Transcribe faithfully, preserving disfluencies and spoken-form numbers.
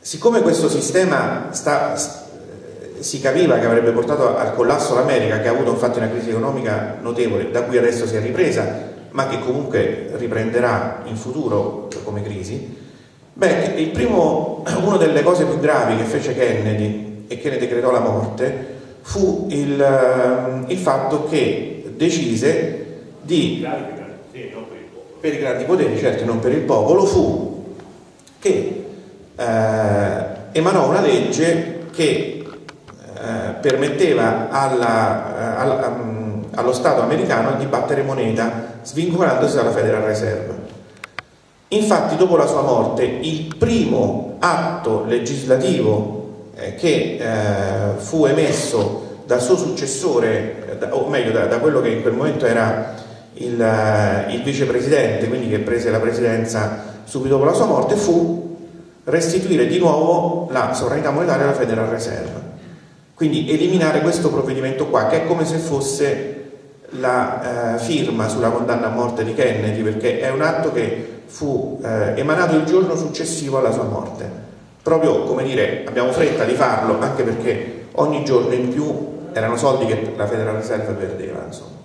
siccome questo sistema sta, si capiva che avrebbe portato al collasso l'America, che ha avuto infatti una crisi economica notevole, da cui adesso si è ripresa, ma che comunque riprenderà in futuro come crisi, beh, il primo, una delle cose più gravi che fece Kennedy e che ne decretò la morte fu il, il fatto che decise di, per i grandi poteri, certo non per il popolo, fu che eh, emanò una legge che eh, permetteva alla, alla, um, allo Stato americano di battere moneta svincolandosi dalla Federal Reserve. Infatti dopo la sua morte il primo atto legislativo eh, che eh, fu emesso dal suo successore, da, o meglio da, da quello che in quel momento era il, uh, il vicepresidente, quindi che prese la presidenza subito dopo la sua morte, fu restituire di nuovo la sovranità monetaria alla Federal Reserve. Quindi eliminare questo provvedimento qua, che è come se fosse la uh, firma sulla condanna a morte di Kennedy, perché è un atto che fu uh, emanato il giorno successivo alla sua morte. Proprio come dire, abbiamo fretta di farlo, anche perché ogni giorno in più erano soldi che la Federal Reserve perdeva, insomma.